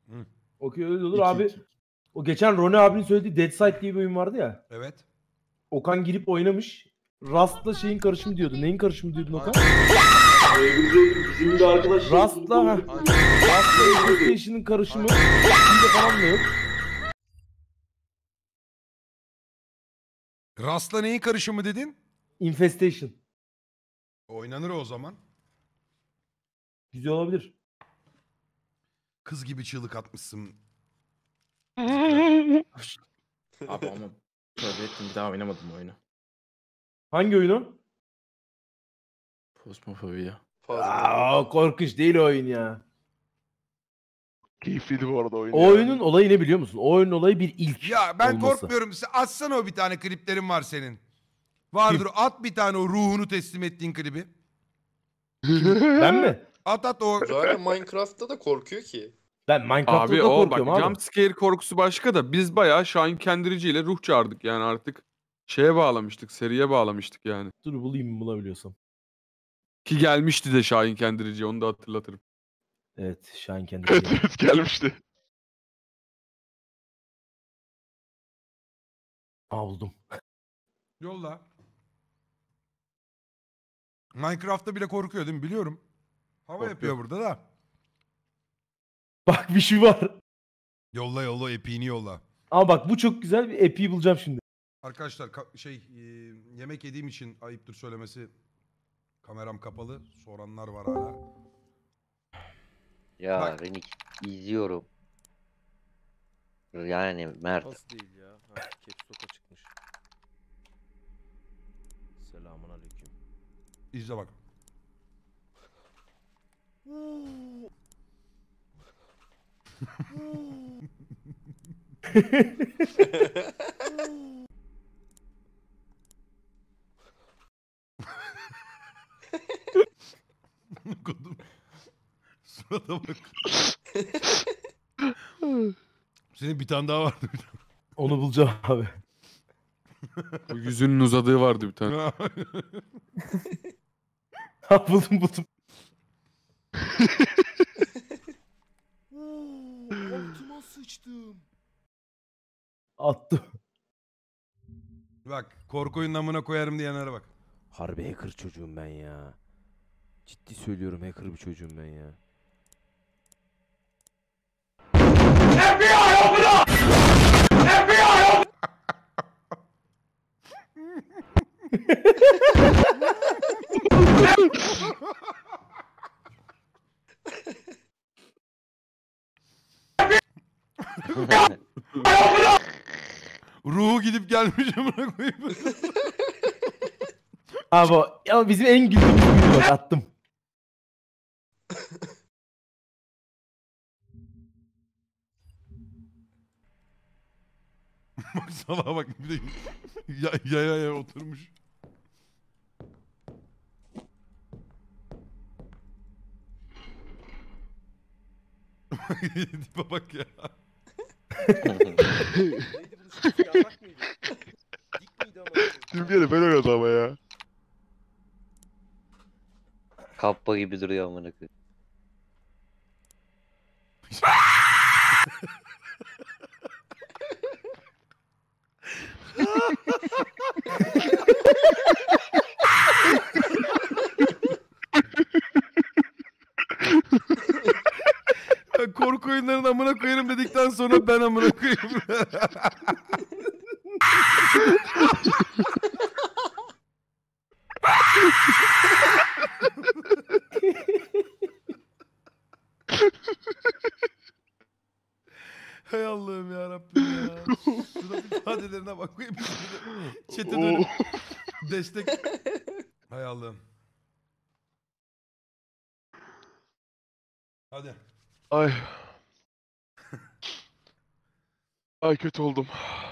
Hı. Okey öyle olur abi. O geçen Rone abinin söylediği Dead Side diye bir oyun vardı ya. Evet. Okan girip oynamış. Rust'la şeyin karışımı diyordu. Neyin karışımı diyordun Okan? Bizim de arkadaşlar. Rust'la Infestation'ın karışımı. Şimdi falan da yok. Rust'la neyin karışımı dedin? Infestation. Oynanır o zaman. Güzel olabilir. Kız gibi çığlık atmışsın. Abi ama tövbe ettim, bir daha oynamadım oyunu. Hangi oyunu? Phasmophobia. Korkunç değil o oyun ya. Keyifliydi bu arada oyun. O oyunun olayı ne biliyor musun? O oyunun olayı bir ilk Ya ben olması. korkmuyorum. Atsana o bir tane kliplerin var senin. Vardır at bir tane o ruhunu teslim ettiğin klibi. Ben mi? At o. Zaten Minecraft'ta da korkuyor ki. Ben Minecraft'ta Abi da o korkuyorum bak abi. jumpscare korkusu başka da biz bayağı Şahin Kendirici ile ruh çağırdık yani artık şeye bağlamıştık, seriye bağlamıştık yani. Dur bulayım bulabiliyorsam. Ki gelmişti de Şahin Kendirici, onu da hatırlatırım. Evet Şahin kendi. Evet gelmişti. Buldum. Yolla. Minecraft'ta bile korkuyor değil mi? Biliyorum. Hava yapıyor burada da. Bak bir şey var. Yolla epiğini yolla. Ama bak bu çok güzel, bir epiği bulacağım şimdi. Arkadaşlar yemek yediğim için ayıptır söylemesi kameram kapalı. Soranlar var hala. Ya Bak. Renik izliyorum. Yani Mert. Nasıl değil ya? Ha, Caps Lock'a çıkmış. Selamun aleyküm. İzle bak. Kodum. Surata bak. Senin bir tane daha vardı. Onu bulacağım abi. O yüzünün uzadığı vardı bir tane. buldum. Altıma sıçtım. Attım. Bak korku oyunun amına koyarım diyenlere bak. Harbi hacker çocuğum ben ya. Ciddi söylüyorum, hacker bir çocuğum ben ya. Ruhu gidip gelmiş amına koyayım. Abi ama bizim en güldüğümüz buydu bak attım. Bak salağa bak bir de ya oturmuş. Tipe bak ya. Dün bir yere ben oynadı ama ya. Kappa gibi duruyor amına koyayım. Korku oyunlarının amına koyarım dedikten sonra ben amına koyayım. Hay Allah'ım ya Rabbim ya. Şurada ifadelerine bakayım. Çete dönüp destek. Hay Allah'ım. Hadi. Ay. Ay kötü oldum.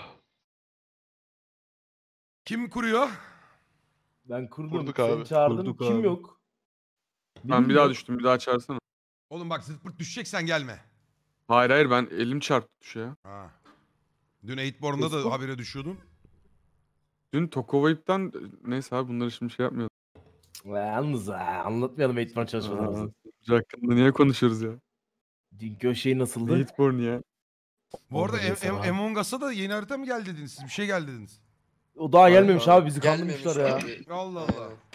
Kim kuruyor? Ben kurdum. Kurduk Seni abi. çağırdım. Kurduk Kim abi. yok? Ben bir daha düştüm, bir daha çağırsana. Oğlum bak zırt pırt düşeceksen gelme. Hayır ben elim çarptı düşe ya. Ha. Dün 8born'da da habire düşüyordun. Dün Tokovayip'ten neyse abi bunları şimdi şey yapmayalım. Yalnız anlatmayalım eğitmen çalışmalarımızı. Hakkında niye konuşuyoruz ya? Dünkü o şey nasıldı? Hateborn ya. Bu arada Olmadı sana. Among Us'a da yeni harita mı geldi dediniz? Siz bir şey geldi dediniz. O daha gelmemiş Aynen. abi bizi Gelmemiş kandırmışlar ya. abi. Allah Aynen. Allah.